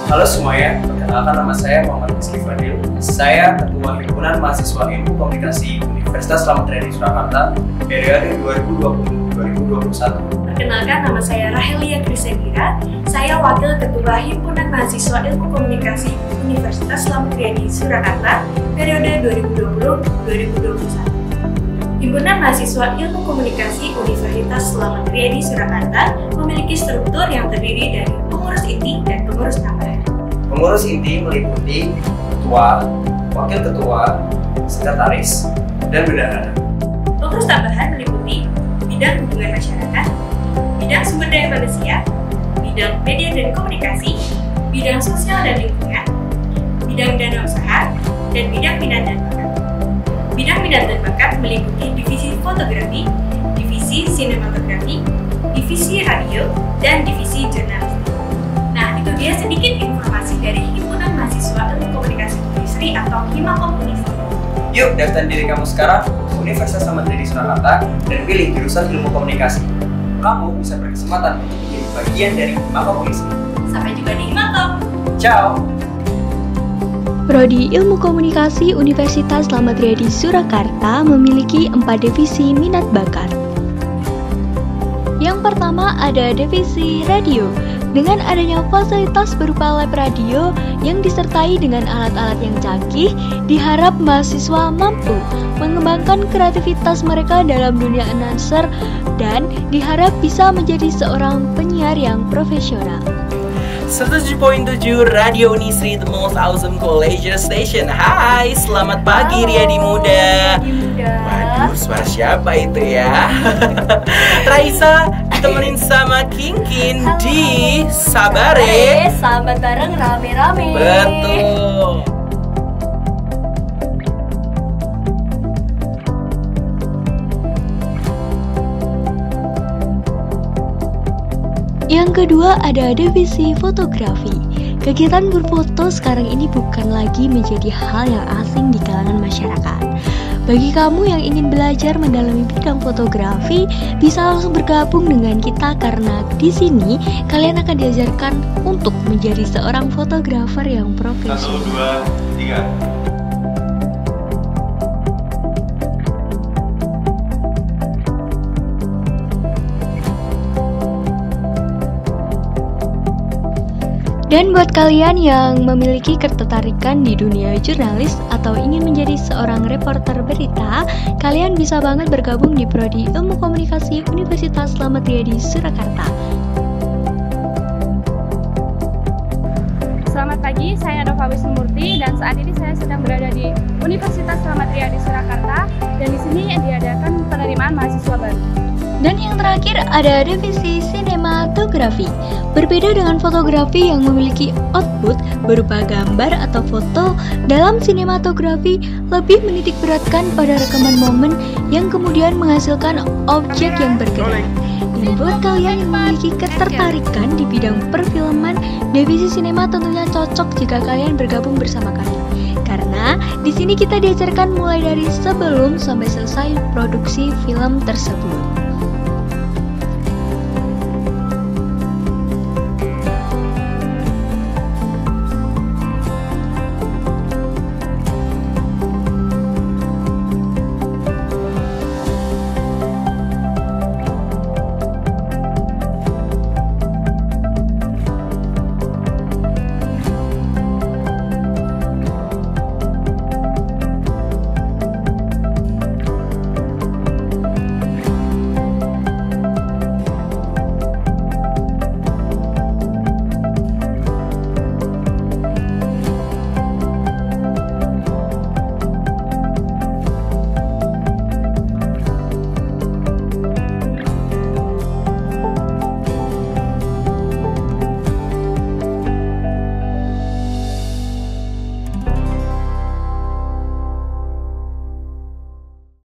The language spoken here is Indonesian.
Halo semuanya, perkenalkan nama saya Muhammad Rizky Fadil. Saya Ketua Himpunan Mahasiswa Ilmu Komunikasi Universitas Slamet Riyadi Surakarta periode 2020-2021. Perkenalkan, nama saya Rahelia Krisegira. Saya Wakil Ketua Himpunan Mahasiswa Ilmu Komunikasi Universitas Slamet Riyadi Surakarta periode 2020-2021. Himpunan Mahasiswa Ilmu Komunikasi Universitas Slamet Riyadi Surakarta memiliki struktur yang terdiri dari pengurus inti dan pengurus tambahan. Pengurus inti meliputi ketua, wakil ketua, sekretaris, dan bendahara. Pengurus tambahan meliputi bidang hubungan masyarakat, bidang sumber daya manusia, bidang media dan komunikasi, bidang sosial dan lingkungan, bidang dana usaha, dan bidang minat dan bakat. Bidang minat dan bakat meliputi divisi fotografi, divisi sinematografi, divisi radio, dan divisi jurnalistik. Nah, itu dia sedikit informasi dari Himpunan Mahasiswa Ilmu Komunikasi Industri atau Himakom Unisri. Yuk, daftar diri kamu sekarang ke Universitas Slamet Riyadi Surakarta dan pilih jurusan Ilmu Komunikasi. Kamu bisa berkesempatan untuk menjadi bagian dari Himakom Unisri. Sampai jumpa di Himakom. Ciao! Prodi Ilmu Komunikasi Universitas Slamet Riyadi Surakarta memiliki 4 divisi minat bakat. Yang pertama ada divisi radio. Dengan adanya fasilitas berupa lab radio yang disertai dengan alat-alat yang canggih, diharap mahasiswa mampu mengembangkan kreativitas mereka dalam dunia announcer dan diharap bisa menjadi seorang penyiar yang profesional. 107.7 Radio Unisri, the most awesome college station. Hai, selamat pagi Riyadi Muda. Waduh, suara siapa itu ya? Raisa ditemenin sama Kinkin di Sabare. Sambat bareng rame-rame. Betul. Yang kedua ada divisi fotografi. Kegiatan berfoto sekarang ini bukan lagi menjadi hal yang asing di kalangan masyarakat. Bagi kamu yang ingin belajar mendalami bidang fotografi, bisa langsung bergabung dengan kita karena di sini kalian akan diajarkan untuk menjadi seorang fotografer yang profesional. 1, 2, 3. Dan buat kalian yang memiliki ketertarikan di dunia jurnalis atau ingin menjadi seorang reporter berita, kalian bisa banget bergabung di Prodi Ilmu Komunikasi Universitas Slamet Riyadi Surakarta. Selamat pagi, saya Nova Wisnumurti dan saat ini saya sedang berada di Universitas Slamet Riyadi Surakarta dan di sini diadakan penerimaan mahasiswa baru. Dan yang terakhir ada divisi sinematografi. Berbeda dengan fotografi yang memiliki output berupa gambar atau foto, dalam sinematografi lebih menitik beratkan pada rekaman momen yang kemudian menghasilkan objek yang bergerak. Dan buat kalian yang memiliki ketertarikan di bidang perfilman, divisi sinema tentunya cocok jika kalian bergabung bersama kami. Karena di sini kita diajarkan mulai dari sebelum sampai selesai produksi film tersebut.